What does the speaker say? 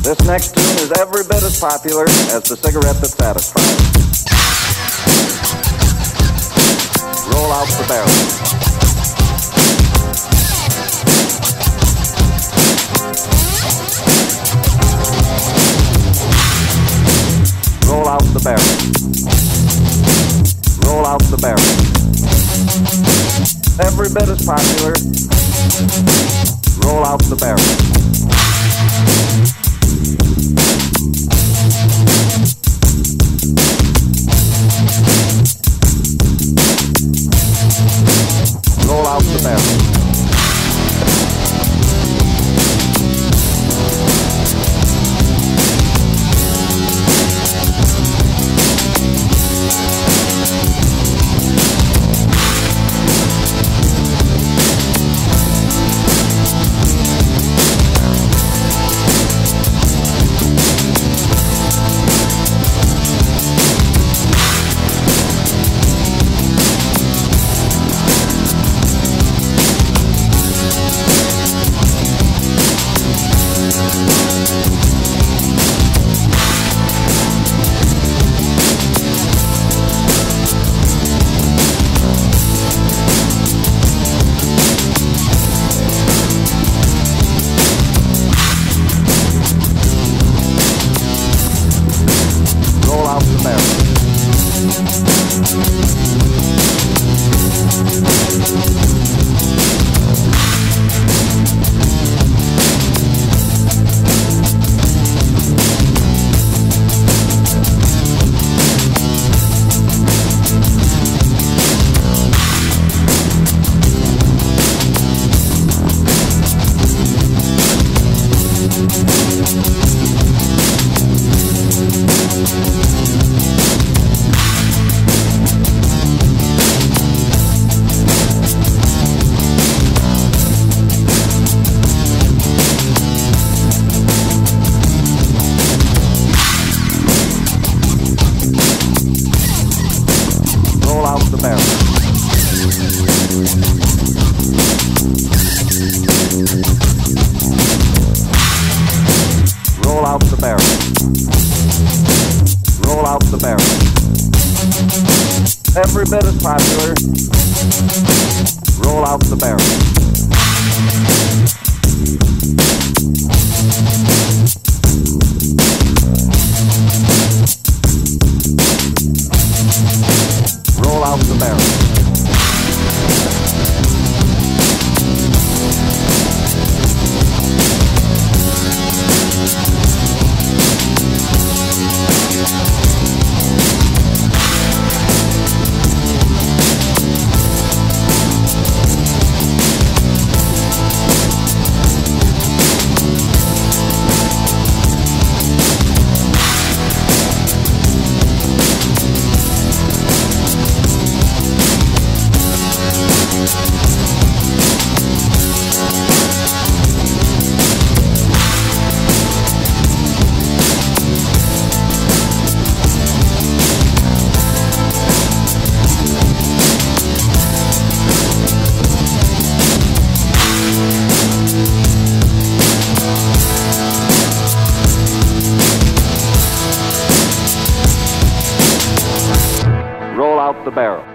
This next tune is every bit as popular as the cigarette that satisfies. Roll out the barrel. Roll out the barrel. Roll out the barrel. Every bit as popular. Roll out the barrel. Roll out the barrel. Roll out the barrel. Roll out the barrel. Every bit as popular. Roll out the barrel. Roll out the barrel. Roll out the barrel.